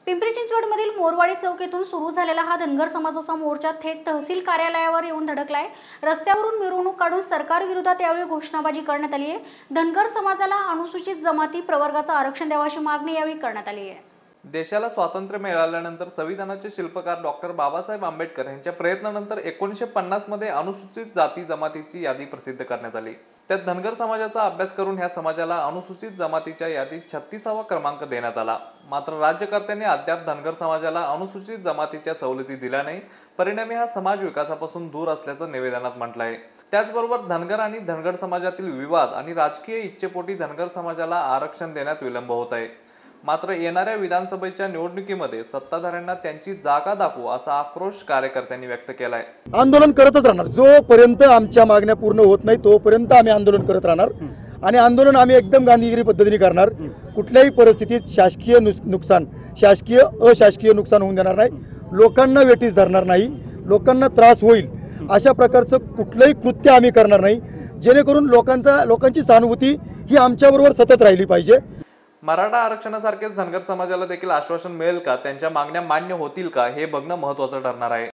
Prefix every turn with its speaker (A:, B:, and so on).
A: पिंपरी चिंचवडमधील मोरवाडी चौक येथून सुरू झालेला हा धनगर समाजाचा मोर्चा थेट तहसील कार्यालयावर येऊन धडकलाय। रस्त्यावरून मिरवणूक काढून सरकार विरोधात यावेळी घोषणाबाजी करण्यात आली आहे। धनगर समाजाला अनुसूचित जमाती प्रवर्गाचं आरक्षण द्यावाची मागणी यावेळी करण्यात आली आहे।
B: देशाला स्वातंत्र्य मिळाल्यानंतर संविधानाचे शिल्पकार डॉक्टर बाबासाहेब आंबेडकर यांच्या प्रयत्नानंतर 1950 मध्ये अनुसूचित जाती जमातीची यादी प्रसिद्ध करण्यात आली। त्यात धनगर समाजाचा अभ्यास करून ह्या समाजाला अनुसूचित जमातीच्या यादीत 36वा क्रमांक देण्यात आला। मात्र राज्यकर्त्यांनी अद्याप धनगर समाजाला अनुसूचित जमातीच्या सवलती दिल्या नाही। परिणामी हा समाज विकासापासून दूर असल्याचं निवेदनात म्हटलं आहे। त्याचबरोबर धनगर आणि धनगर समाजातील विवाद आणि राजकीय इच्छेपोटी धनगर समाजाला आरक्षण देण्यात विलंब होत आहे। मात्र येणाऱ्या विधानसभेच्या निवडणुकीमध्ये सत्ताधाऱ्यांना त्यांची जागा दाखवू असा आक्रोश कार्यकर्त्यांनी व्यक्त केलाय।
C: आंदोलन करतच राहणार, जोपर्यंत आमच्या मागण्या पूर्ण होत नाही तोपर्यंत आम्ही आंदोलन करत राहणार आणि आंदोलन आम्ही एकदम गांधीगिरी पद्धतीने करणार। कुठल्याही परिस्थितीत शासकीय नुकसान, शासकीय अशासकीय नुकसान होऊन देणार नाही, लोकांना वेठीस धरणार नाही, लोकांना त्रास होईल अशा प्रकारचं कुठलंही कृत्य आम्ही करणार नाही, जेणेकरून लोकांची सहानुभूती ही आमच्याबरोबर सतत राहिली पाहिजे।
B: मराठा आरक्षणासारखेच धनगर समाजाला देखील आश्वासन मिळेल का, त्यांच्या मागण्या मान्य होतील का हे बघणं महत्त्वाचं ठरणार आहे।